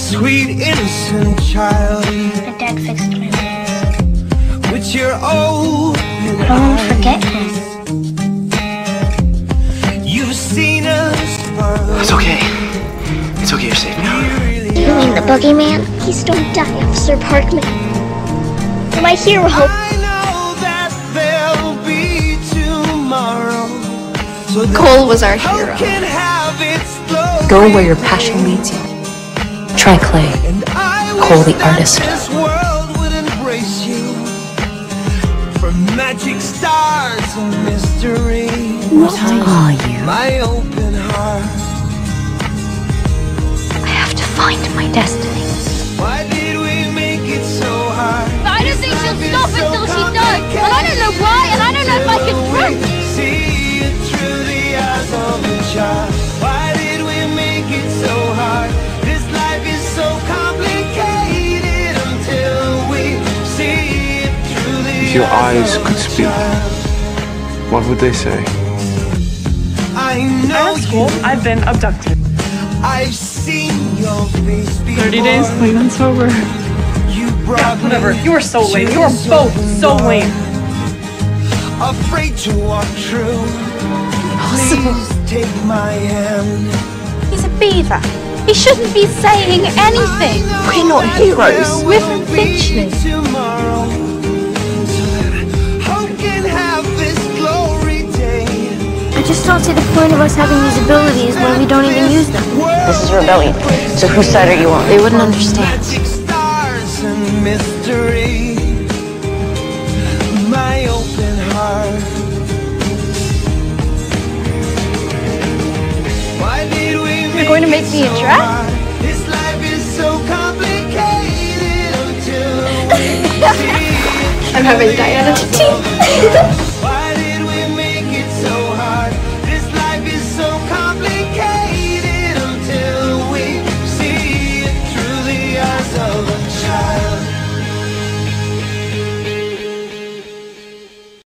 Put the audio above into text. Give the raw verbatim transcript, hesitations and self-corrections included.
sweet innocent child. My dad fixed my mouth. With your old I don't want to forget him. You've seen us. It's okay. It's okay, you're safe now. You mean the boogeyman? Please don't die, Officer Parkman. You're my hero. I know that there'll be tomorrow. So Cole was our hero. Go where your passion leads you. Try clay. Cole the artist. This world would embrace you. For magic stars and mystery. What are you? My open heart. I have to find my destiny. Why did we make it so hard? I don't think she'll stop until she does. But I don't know why, and I don't know if I can prove. See it through the eyes of a child. Why did we make it so hard? This life is so complicated until we see it through the If your eyes eyes of could a speak, child. what would they say? I know At school, you. I've been abducted. I've seen your face before. thirty days clean and sober. You brought Whatever. me You were so lame. to You were both so door. lame. Afraid to walk through. Impossible. Please take my hand. He's a beaver. He shouldn't be saying anything. We're not heroes. We're from Finchley. Tomorrow, so that hope can have this glory day. I just don't see the point of us having these abilities when we don't even use them. This is rebellion. So whose side are you on? They wouldn't understand. Magic stars and mystery. My open heart. Why did we You're going to make me a dress? This life is so complicated until we see I'm having Diana to tea.